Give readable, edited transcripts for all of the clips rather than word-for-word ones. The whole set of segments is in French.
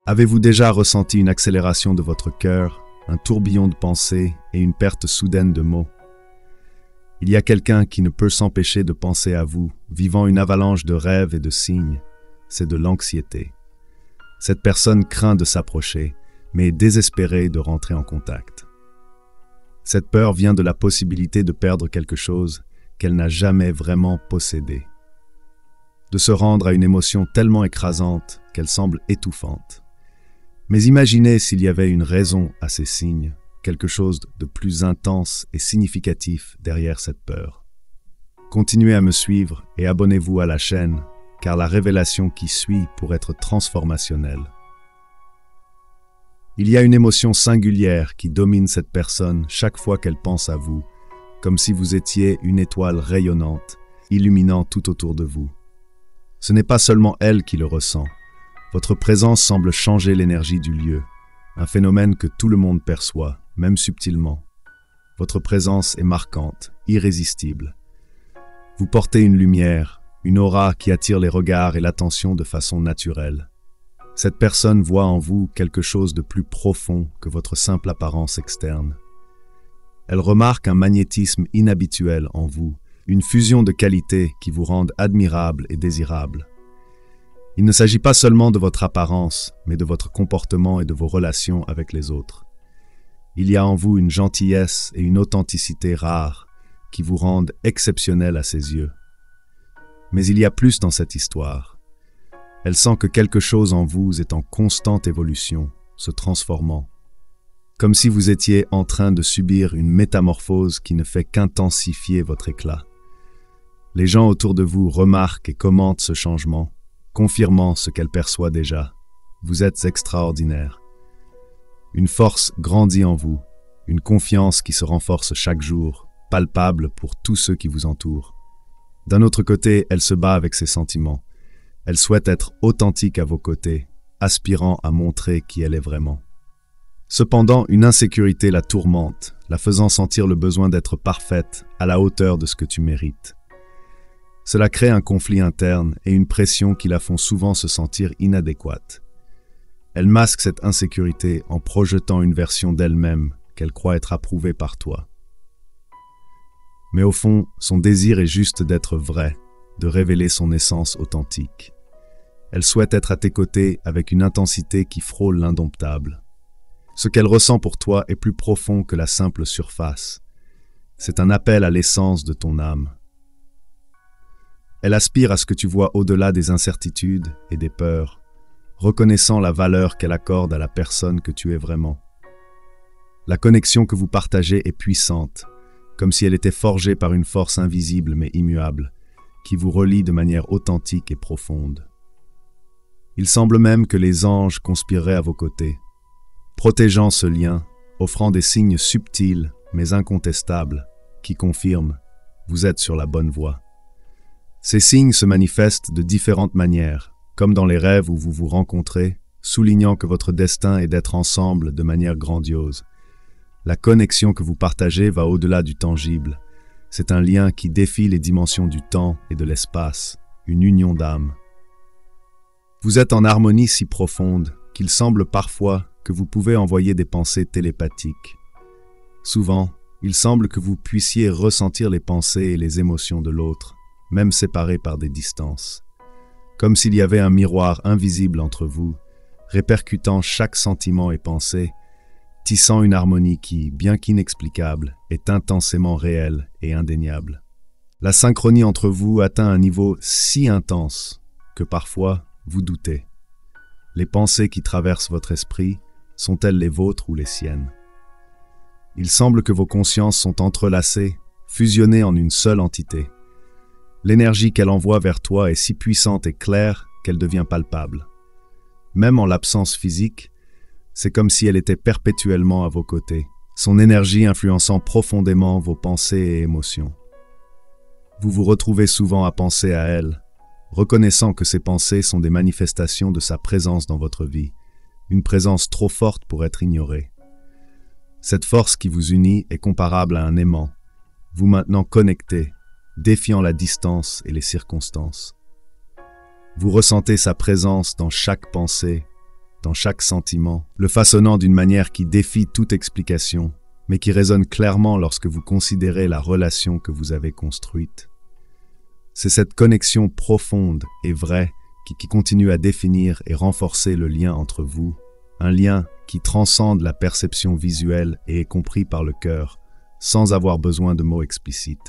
Avez-vous déjà ressenti une accélération de votre cœur, un tourbillon de pensées et une perte soudaine de mots? Il y a quelqu'un qui ne peut s'empêcher de penser à vous, vivant une avalanche de rêves et de signes. C'est de l'anxiété. Cette personne craint de s'approcher, mais est désespérée de rentrer en contact. Cette peur vient de la possibilité de perdre quelque chose qu'elle n'a jamais vraiment possédé. De se rendre à une émotion tellement écrasante qu'elle semble étouffante. Mais imaginez s'il y avait une raison à ces signes, quelque chose de plus intense et significatif derrière cette peur. Continuez à me suivre et abonnez-vous à la chaîne, car la révélation qui suit pourrait être transformationnelle. Il y a une émotion singulière qui domine cette personne chaque fois qu'elle pense à vous, comme si vous étiez une étoile rayonnante, illuminant tout autour de vous. Ce n'est pas seulement elle qui le ressent. Votre présence semble changer l'énergie du lieu, un phénomène que tout le monde perçoit, même subtilement. Votre présence est marquante, irrésistible. Vous portez une lumière, une aura qui attire les regards et l'attention de façon naturelle. Cette personne voit en vous quelque chose de plus profond que votre simple apparence externe. Elle remarque un magnétisme inhabituel en vous, une fusion de qualités qui vous rendent admirable et désirable. Il ne s'agit pas seulement de votre apparence, mais de votre comportement et de vos relations avec les autres. Il y a en vous une gentillesse et une authenticité rares qui vous rendent exceptionnel à ses yeux. Mais il y a plus dans cette histoire. Elle sent que quelque chose en vous est en constante évolution, se transformant. Comme si vous étiez en train de subir une métamorphose qui ne fait qu'intensifier votre éclat. Les gens autour de vous remarquent et commentent ce changement, confirmant ce qu'elle perçoit déjà. Vous êtes extraordinaire. Une force grandit en vous, une confiance qui se renforce chaque jour, palpable pour tous ceux qui vous entourent. D'un autre côté, elle se bat avec ses sentiments. Elle souhaite être authentique à vos côtés, aspirant à montrer qui elle est vraiment. Cependant, une insécurité la tourmente, la faisant sentir le besoin d'être parfaite, à la hauteur de ce que tu mérites. Cela crée un conflit interne et une pression qui la font souvent se sentir inadéquate. Elle masque cette insécurité en projetant une version d'elle-même qu'elle croit être approuvée par toi. Mais au fond, son désir est juste d'être vrai, de révéler son essence authentique. Elle souhaite être à tes côtés avec une intensité qui frôle l'indomptable. Ce qu'elle ressent pour toi est plus profond que la simple surface. C'est un appel à l'essence de ton âme. Elle aspire à ce que tu vois au-delà des incertitudes et des peurs, reconnaissant la valeur qu'elle accorde à la personne que tu es vraiment. La connexion que vous partagez est puissante, comme si elle était forgée par une force invisible mais immuable, qui vous relie de manière authentique et profonde. Il semble même que les anges conspireraient à vos côtés, protégeant ce lien, offrant des signes subtils mais incontestables, qui confirment « vous êtes sur la bonne voie ». Ces signes se manifestent de différentes manières, comme dans les rêves où vous vous rencontrez, soulignant que votre destin est d'être ensemble de manière grandiose. La connexion que vous partagez va au-delà du tangible. C'est un lien qui défie les dimensions du temps et de l'espace, une union d'âme. Vous êtes en harmonie si profonde qu'il semble parfois que vous pouvez envoyer des pensées télépathiques. Souvent, il semble que vous puissiez ressentir les pensées et les émotions de l'autre, même séparés par des distances. Comme s'il y avait un miroir invisible entre vous, répercutant chaque sentiment et pensée, tissant une harmonie qui, bien qu'inexplicable, est intensément réelle et indéniable. La synchronie entre vous atteint un niveau si intense que parfois vous doutez. Les pensées qui traversent votre esprit sont-elles les vôtres ou les siennes? Il semble que vos consciences sont entrelacées, fusionnées en une seule entité. L'énergie qu'elle envoie vers toi est si puissante et claire qu'elle devient palpable. Même en l'absence physique, c'est comme si elle était perpétuellement à vos côtés, son énergie influençant profondément vos pensées et émotions. Vous vous retrouvez souvent à penser à elle, reconnaissant que ces pensées sont des manifestations de sa présence dans votre vie, une présence trop forte pour être ignorée. Cette force qui vous unit est comparable à un aimant, vous maintenant connectés, défiant la distance et les circonstances. Vous ressentez sa présence dans chaque pensée, dans chaque sentiment, le façonnant d'une manière qui défie toute explication, mais qui résonne clairement lorsque vous considérez la relation que vous avez construite. C'est cette connexion profonde et vraie qui continue à définir et renforcer le lien entre vous, un lien qui transcende la perception visuelle et est compris par le cœur, sans avoir besoin de mots explicites.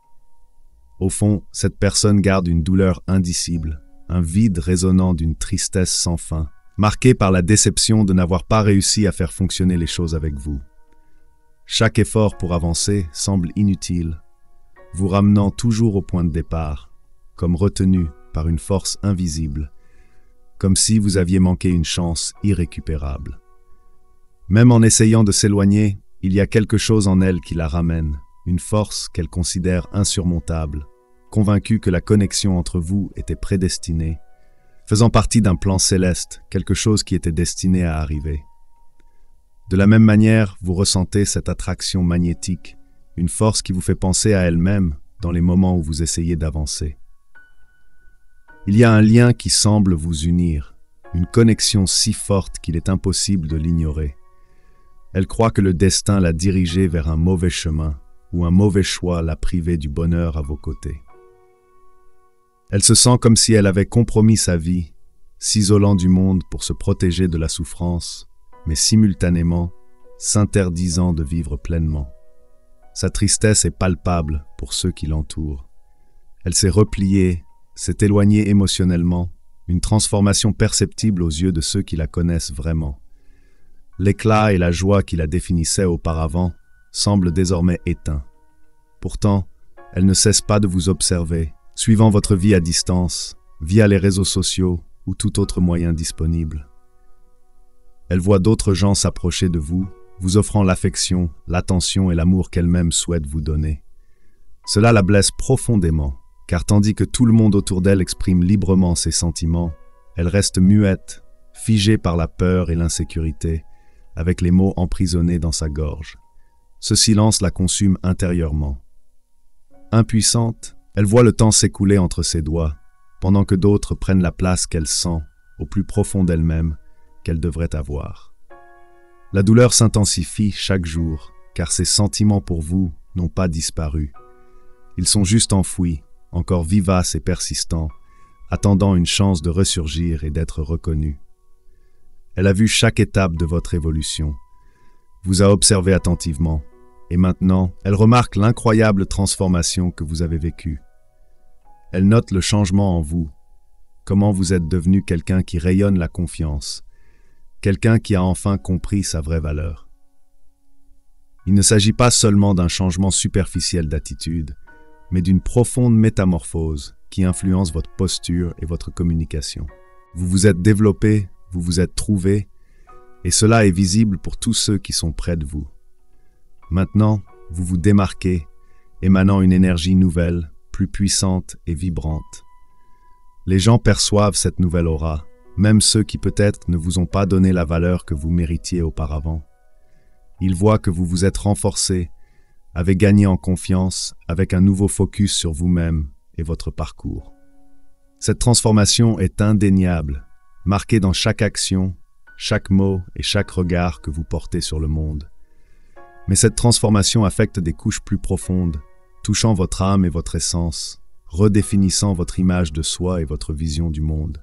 Au fond, cette personne garde une douleur indicible, un vide résonnant d'une tristesse sans fin, marqué par la déception de n'avoir pas réussi à faire fonctionner les choses avec vous. Chaque effort pour avancer semble inutile, vous ramenant toujours au point de départ, comme retenu par une force invisible, comme si vous aviez manqué une chance irrécupérable. Même en essayant de s'éloigner, il y a quelque chose en elle qui la ramène, une force qu'elle considère insurmontable, convaincue que la connexion entre vous était prédestinée, faisant partie d'un plan céleste, quelque chose qui était destiné à arriver. De la même manière, vous ressentez cette attraction magnétique, une force qui vous fait penser à elle-même dans les moments où vous essayez d'avancer. Il y a un lien qui semble vous unir, une connexion si forte qu'il est impossible de l'ignorer. Elle croit que le destin l'a dirigée vers un mauvais chemin, ou un mauvais choix l'a privée du bonheur à vos côtés. Elle se sent comme si elle avait compromis sa vie, s'isolant du monde pour se protéger de la souffrance, mais simultanément s'interdisant de vivre pleinement. Sa tristesse est palpable pour ceux qui l'entourent. Elle s'est repliée, s'est éloignée émotionnellement, une transformation perceptible aux yeux de ceux qui la connaissent vraiment. L'éclat et la joie qui la définissaient auparavant semblent désormais éteints. Pourtant, elle ne cesse pas de vous observer, suivant votre vie à distance, via les réseaux sociaux ou tout autre moyen disponible. Elle voit d'autres gens s'approcher de vous, vous offrant l'affection, l'attention et l'amour qu'elle-même souhaite vous donner. Cela la blesse profondément, car tandis que tout le monde autour d'elle exprime librement ses sentiments, elle reste muette, figée par la peur et l'insécurité, avec les mots emprisonnés dans sa gorge. Ce silence la consume intérieurement. Impuissante, elle voit le temps s'écouler entre ses doigts, pendant que d'autres prennent la place qu'elle sent, au plus profond d'elle-même, qu'elle devrait avoir. La douleur s'intensifie chaque jour, car ses sentiments pour vous n'ont pas disparu. Ils sont juste enfouis, encore vivaces et persistants, attendant une chance de ressurgir et d'être reconnus. Elle a vu chaque étape de votre évolution, vous a observé attentivement, et maintenant, elle remarque l'incroyable transformation que vous avez vécue. Elle note le changement en vous, comment vous êtes devenu quelqu'un qui rayonne la confiance, quelqu'un qui a enfin compris sa vraie valeur. Il ne s'agit pas seulement d'un changement superficiel d'attitude, mais d'une profonde métamorphose qui influence votre posture et votre communication. Vous vous êtes développé, vous vous êtes trouvé, et cela est visible pour tous ceux qui sont près de vous. Maintenant, vous vous démarquez, émanant une énergie nouvelle, plus puissante et vibrante. Les gens perçoivent cette nouvelle aura, même ceux qui peut-être ne vous ont pas donné la valeur que vous méritiez auparavant. Ils voient que vous vous êtes renforcé, avez gagné en confiance avec un nouveau focus sur vous-même et votre parcours. Cette transformation est indéniable, marquée dans chaque action, chaque mot et chaque regard que vous portez sur le monde. Mais cette transformation affecte des couches plus profondes, touchant votre âme et votre essence, redéfinissant votre image de soi et votre vision du monde.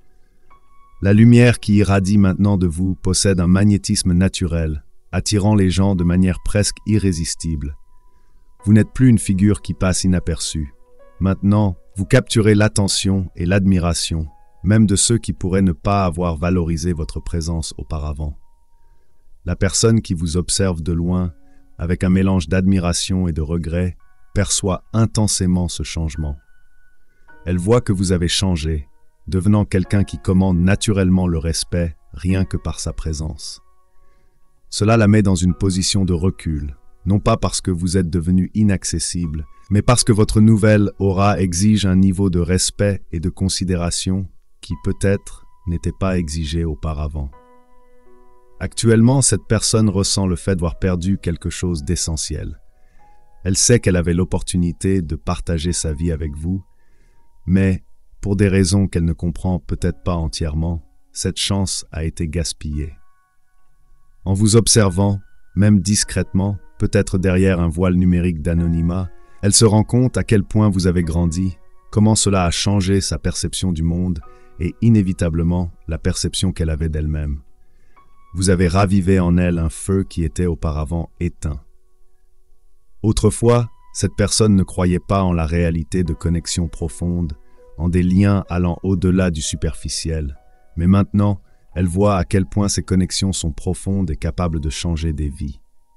La lumière qui irradie maintenant de vous possède un magnétisme naturel, attirant les gens de manière presque irrésistible. Vous n'êtes plus une figure qui passe inaperçue. Maintenant, vous capturez l'attention et l'admiration, même de ceux qui pourraient ne pas avoir valorisé votre présence auparavant. La personne qui vous observe de loin, avec un mélange d'admiration et de regret, perçoit intensément ce changement. Elle voit que vous avez changé, devenant quelqu'un qui commande naturellement le respect rien que par sa présence. Cela la met dans une position de recul, non pas parce que vous êtes devenu inaccessible, mais parce que votre nouvelle aura exige un niveau de respect et de considération qui peut-être n'était pas exigé auparavant. Actuellement, cette personne ressent le fait d'avoir perdu quelque chose d'essentiel. Elle sait qu'elle avait l'opportunité de partager sa vie avec vous, mais, pour des raisons qu'elle ne comprend peut-être pas entièrement, cette chance a été gaspillée. En vous observant, même discrètement, peut-être derrière un voile numérique d'anonymat, elle se rend compte à quel point vous avez grandi, comment cela a changé sa perception du monde et inévitablement la perception qu'elle avait d'elle-même. Vous avez ravivé en elle un feu qui était auparavant éteint. Autrefois, cette personne ne croyait pas en la réalité de connexions profondes, en des liens allant au-delà du superficiel, mais maintenant, elle voit à quel point ces connexions sont profondes et capables de changer des vies.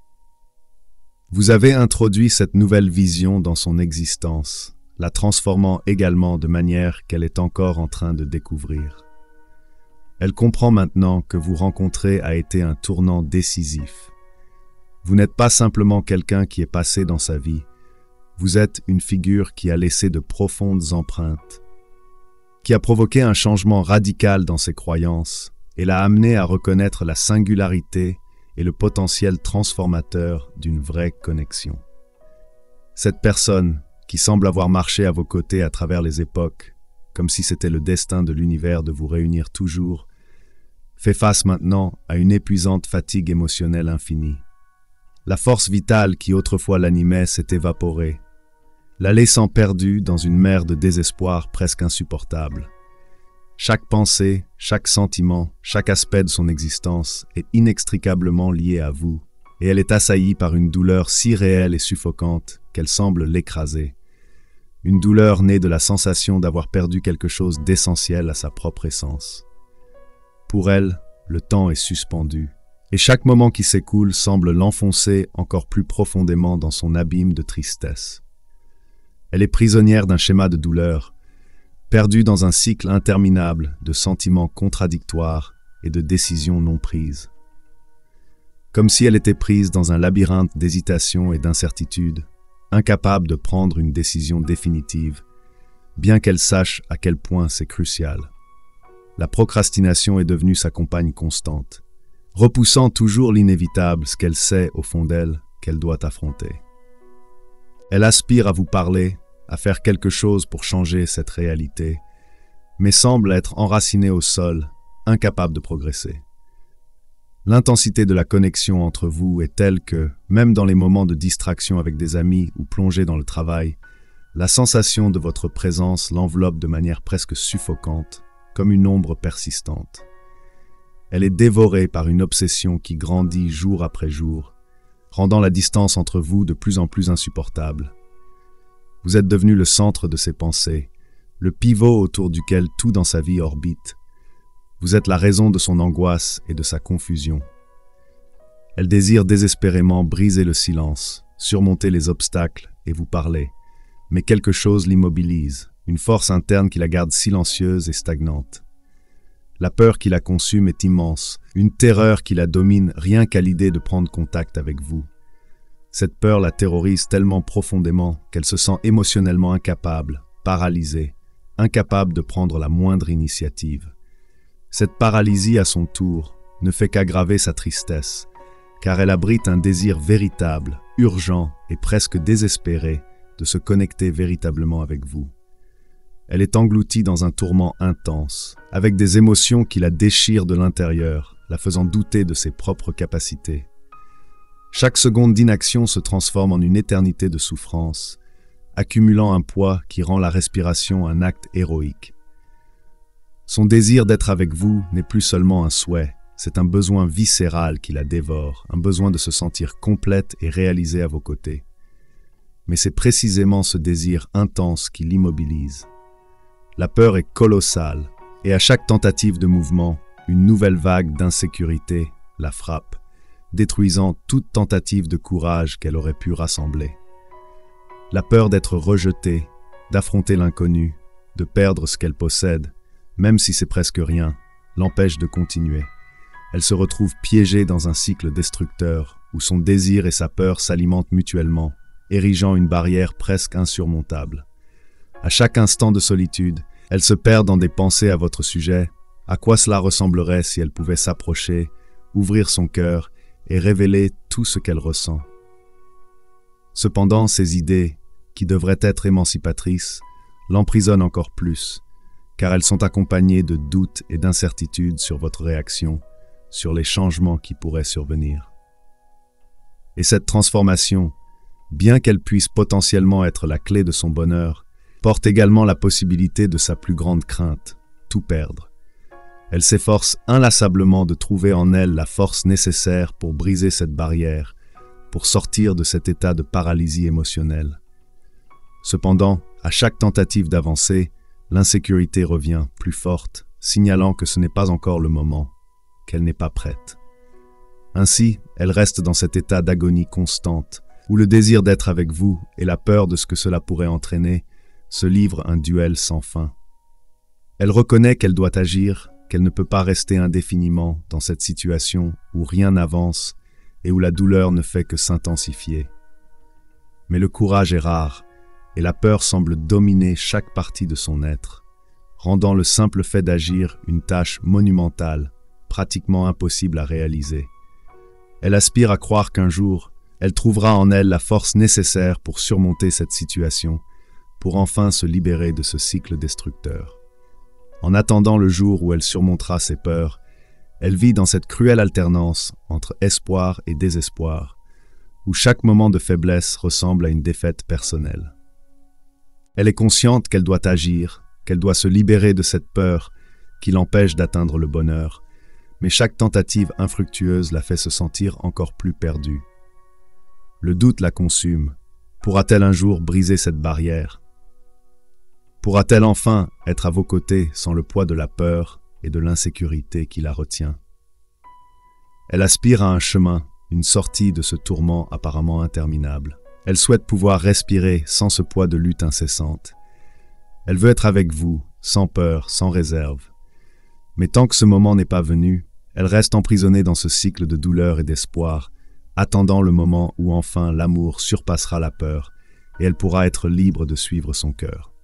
Vous avez introduit cette nouvelle vision dans son existence, la transformant également de manière qu'elle est encore en train de découvrir. Elle comprend maintenant que vous rencontrer a été un tournant décisif. Vous n'êtes pas simplement quelqu'un qui est passé dans sa vie, vous êtes une figure qui a laissé de profondes empreintes, qui a provoqué un changement radical dans ses croyances et l'a amené à reconnaître la singularité et le potentiel transformateur d'une vraie connexion. Cette personne, qui semble avoir marché à vos côtés à travers les époques, comme si c'était le destin de l'univers de vous réunir toujours, fait face maintenant à une épuisante fatigue émotionnelle infinie. La force vitale qui autrefois l'animait s'est évaporée, la laissant perdue dans une mer de désespoir presque insupportable. Chaque pensée, chaque sentiment, chaque aspect de son existence est inextricablement lié à vous, et elle est assaillie par une douleur si réelle et suffocante qu'elle semble l'écraser. Une douleur née de la sensation d'avoir perdu quelque chose d'essentiel à sa propre essence. Pour elle, le temps est suspendu, et chaque moment qui s'écoule semble l'enfoncer encore plus profondément dans son abîme de tristesse. Elle est prisonnière d'un schéma de douleur, perdue dans un cycle interminable de sentiments contradictoires et de décisions non prises. Comme si elle était prise dans un labyrinthe d'hésitation et d'incertitude, incapable de prendre une décision définitive, bien qu'elle sache à quel point c'est crucial. La procrastination est devenue sa compagne constante, repoussant toujours l'inévitable, ce qu'elle sait au fond d'elle qu'elle doit affronter. Elle aspire à vous parler, à faire quelque chose pour changer cette réalité, mais semble être enracinée au sol, incapable de progresser. L'intensité de la connexion entre vous est telle que, même dans les moments de distraction avec des amis ou plongés dans le travail, la sensation de votre présence l'enveloppe de manière presque suffocante, comme une ombre persistante. Elle est dévorée par une obsession qui grandit jour après jour, rendant la distance entre vous de plus en plus insupportable. Vous êtes devenu le centre de ses pensées, le pivot autour duquel tout dans sa vie orbite. Vous êtes la raison de son angoisse et de sa confusion. Elle désire désespérément briser le silence, surmonter les obstacles et vous parler, mais quelque chose l'immobilise, une force interne qui la garde silencieuse et stagnante. La peur qui la consume est immense, une terreur qui la domine rien qu'à l'idée de prendre contact avec vous. Cette peur la terrorise tellement profondément qu'elle se sent émotionnellement incapable, paralysée, incapable de prendre la moindre initiative. Cette paralysie, à son tour, ne fait qu'aggraver sa tristesse, car elle abrite un désir véritable, urgent et presque désespéré de se connecter véritablement avec vous. Elle est engloutie dans un tourment intense, avec des émotions qui la déchirent de l'intérieur, la faisant douter de ses propres capacités. Chaque seconde d'inaction se transforme en une éternité de souffrance, accumulant un poids qui rend la respiration un acte héroïque. Son désir d'être avec vous n'est plus seulement un souhait, c'est un besoin viscéral qui la dévore, un besoin de se sentir complète et réalisée à vos côtés. Mais c'est précisément ce désir intense qui l'immobilise. La peur est colossale, et à chaque tentative de mouvement, une nouvelle vague d'insécurité la frappe, détruisant toute tentative de courage qu'elle aurait pu rassembler. La peur d'être rejetée, d'affronter l'inconnu, de perdre ce qu'elle possède, même si c'est presque rien, l'empêche de continuer. Elle se retrouve piégée dans un cycle destructeur où son désir et sa peur s'alimentent mutuellement, érigeant une barrière presque insurmontable. À chaque instant de solitude, elle se perd dans des pensées à votre sujet. À quoi cela ressemblerait si elle pouvait s'approcher, ouvrir son cœur et révéler tout ce qu'elle ressent. Cependant, ces idées, qui devraient être émancipatrices, l'emprisonnent encore plus, car elles sont accompagnées de doutes et d'incertitudes sur votre réaction, sur les changements qui pourraient survenir. Et cette transformation, bien qu'elle puisse potentiellement être la clé de son bonheur, porte également la possibilité de sa plus grande crainte, tout perdre. Elle s'efforce inlassablement de trouver en elle la force nécessaire pour briser cette barrière, pour sortir de cet état de paralysie émotionnelle. Cependant, à chaque tentative d'avancer, l'insécurité revient plus forte, signalant que ce n'est pas encore le moment, qu'elle n'est pas prête. Ainsi, elle reste dans cet état d'agonie constante, où le désir d'être avec vous et la peur de ce que cela pourrait entraîner se livrent un duel sans fin. Elle reconnaît qu'elle doit agir, qu'elle ne peut pas rester indéfiniment dans cette situation où rien n'avance et où la douleur ne fait que s'intensifier. Mais le courage est rare, et la peur semble dominer chaque partie de son être, rendant le simple fait d'agir une tâche monumentale, pratiquement impossible à réaliser. Elle aspire à croire qu'un jour, elle trouvera en elle la force nécessaire pour surmonter cette situation, pour enfin se libérer de ce cycle destructeur. En attendant le jour où elle surmontera ses peurs, elle vit dans cette cruelle alternance entre espoir et désespoir, où chaque moment de faiblesse ressemble à une défaite personnelle. Elle est consciente qu'elle doit agir, qu'elle doit se libérer de cette peur qui l'empêche d'atteindre le bonheur, mais chaque tentative infructueuse la fait se sentir encore plus perdue. Le doute la consume. Pourra-t-elle un jour briser cette barrière? Pourra-t-elle enfin être à vos côtés sans le poids de la peur et de l'insécurité qui la retient? Elle aspire à un chemin, une sortie de ce tourment apparemment interminable. Elle souhaite pouvoir respirer sans ce poids de lutte incessante. Elle veut être avec vous, sans peur, sans réserve. Mais tant que ce moment n'est pas venu, elle reste emprisonnée dans ce cycle de douleur et d'espoir, attendant le moment où enfin l'amour surpassera la peur et elle pourra être libre de suivre son cœur.